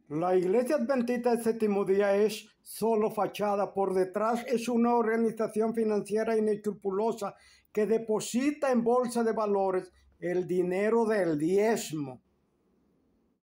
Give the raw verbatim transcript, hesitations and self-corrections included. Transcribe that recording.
La Iglesia Adventista del Séptimo Día es solo fachada. Por detrás es una organización financiera inescrupulosa que deposita en bolsa de valores el dinero del diezmo